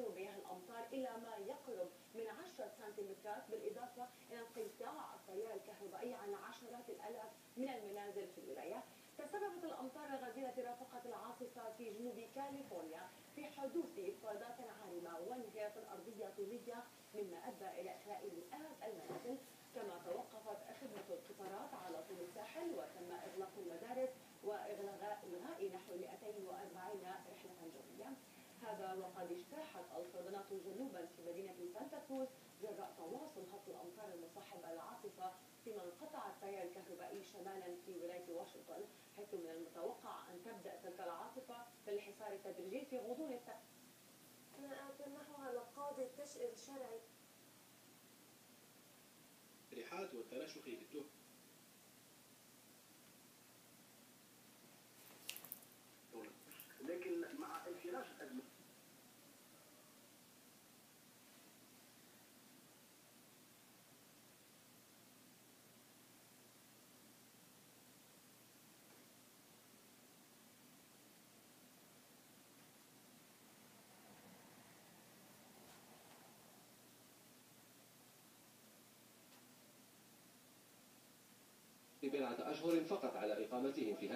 وصول مياه الأمطار إلى ما يقرب من 10 سنتيمترات، بالإضافة إلى انقطاع التيار الكهربائي عن عشرات الآلاف من المنازل في الولاية. تسببت الأمطار الغزيرة رافقة العاصفة في جنوب كاليفورنيا في حدوث إفرازات عارمة وانهيارات أرضية طولية، مما أدى إلى إخلاء مئات المنازل. كما توقفت خدمة القطارات على طول الساحل، وتم إغلاق المدارس وإلغاء نحو 240 رحلة جوية. هذا وقد اجتاحت الفيضانات جنوبا في مدينة سانتا كروز جراء تواصل هطل الأمطار المصاحب العاصفة، فيما انقطع التيار الكهربائي شمالا في ولاية واشنطن، حيث من المتوقع أن تبدأ تلك العاصفة بالانحسار التدريجي في غضون نحو القاضي التشريع الشرعي الريحات والترشح في التهم. لكن مع انفراج الأزمة بضعة أشهر فقط على إقامتهم في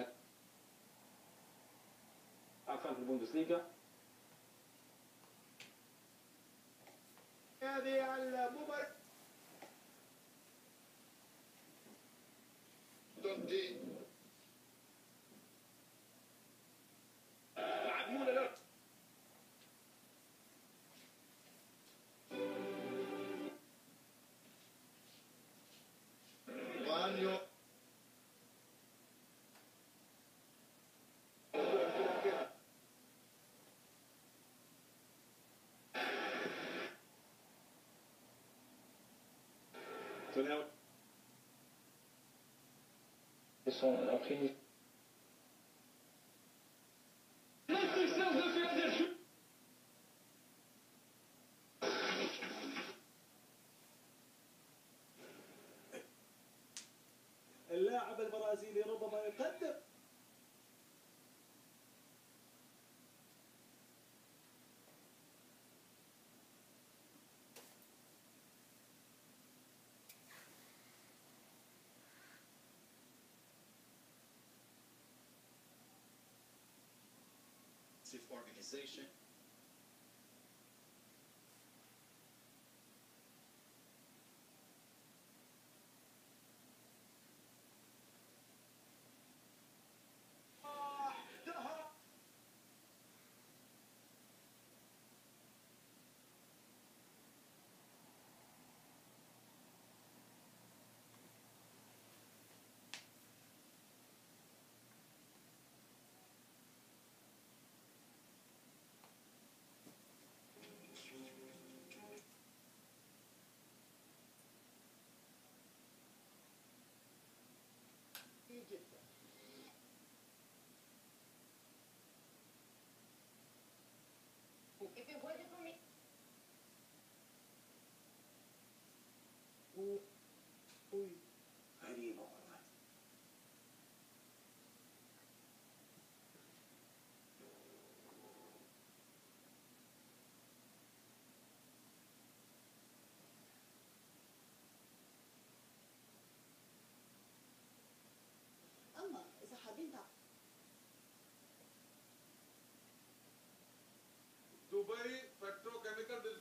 في البوندسليغا. هذه المباراة يلعبون له اللاعب البرازيلي ربما يقدم organization. غريبة والله. أما إذا حابين دبي بتروكيميكال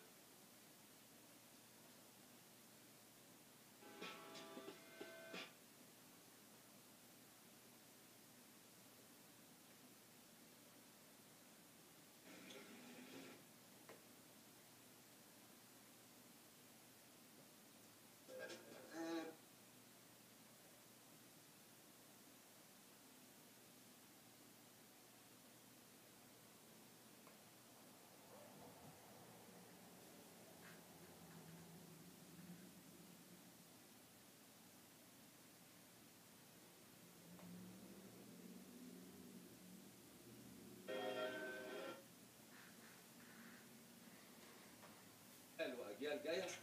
وأجيال جاية